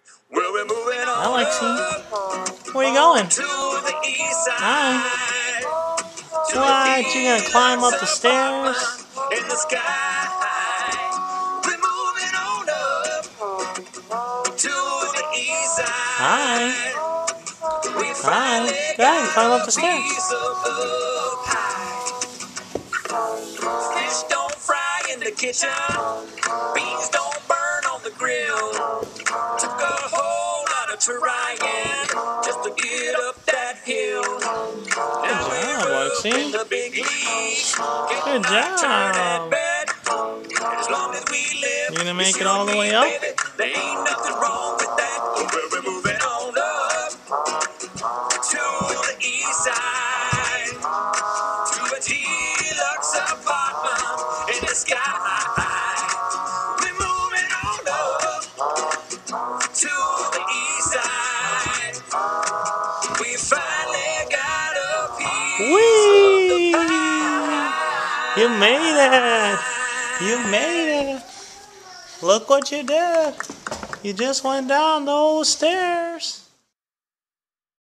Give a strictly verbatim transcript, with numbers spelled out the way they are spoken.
Well, we're moving on. Hi, Lexi. Where you going? To the east side. Hi. To What? You gonna climb up the stairs? in the sky. We're moving on up to the east side. Hi. We Hi. finally Go ahead, climb got up a the stairs. piece of the pie. Fish don't fry in the kitchen. Beans don't burn on the grill. Took a whole lot of trying just to get up that hill. Good Now we're job, up Lexi. in the big leagues. Good Getting our turn at job. bat. And as long as we live, You gonna it's make it you all and the me, way up? baby. There ain't nothing wrong with that. Well, we're moving on up to the east side, to a deluxe apartment in the sky. We're moving on up to the east side. We finally got a piece Whee! of the pie. You made it! You made it! Look what you did! You just went down those stairs!